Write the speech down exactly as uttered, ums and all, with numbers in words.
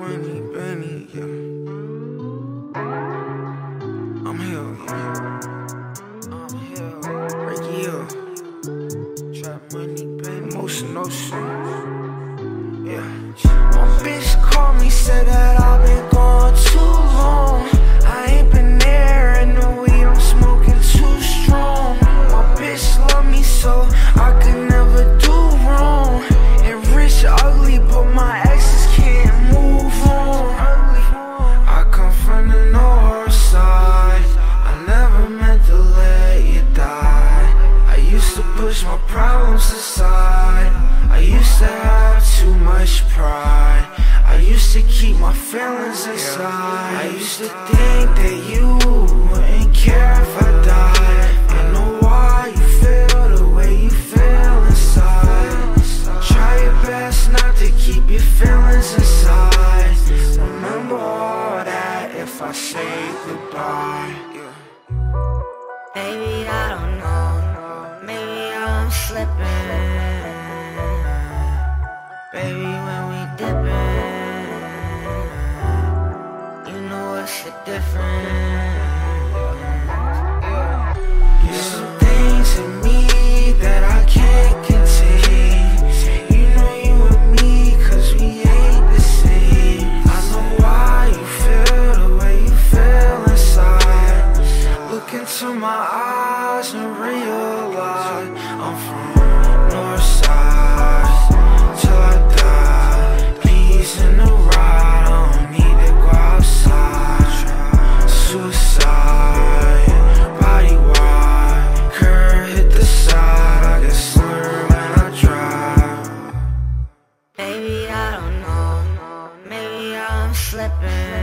money, Benny, yeah. I'm here, yeah. I'm here. Ricky Hill. Trap money, Benny. Emotional shit. Yeah. My bitch called me, said that I've been gone too long. I ain't been there, and the weed I'm smoking too strong. My bitch love me so I could never do wrong. And rich ugly, but my exes can't move on. I come from the north side. I never meant to let you die. I used to push my problems aside. I used to have too much pride. I used to keep my feelings inside. I used to think that you wouldn't care if I died. I know why you feel the way you feel inside. Try your best not to keep your feelings inside. Remember all that if I say goodbye. Baby, I don't know, maybe I'm slipping. Baby, when we dipping, you know what's the difference. There's some things in me that I can't contain. You know you and me, cause we ain't the same. I know why you feel the way you feel inside. Look into my eyes and realize I'm from north side. Till I die, peace in the ride. I don't need to go outside. Suicide, body wide. Curve hit the side, I get slurred when I drive. Baby, I don't know, maybe I'm slipping.